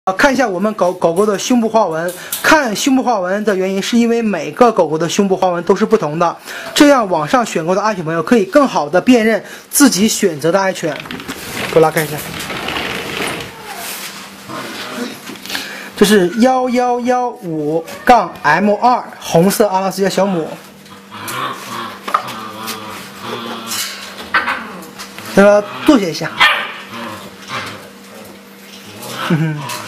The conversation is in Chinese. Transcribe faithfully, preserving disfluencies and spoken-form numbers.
啊，看一下我们狗狗狗的胸部花纹。看胸部花纹的原因，是因为每个狗狗的胸部花纹都是不同的，这样网上选购的爱犬朋友可以更好的辨认自己选择的爱犬。给我拉开一下，这是幺幺幺五杠 M 二红色阿拉斯加小母。让它坐下一下。哼哼。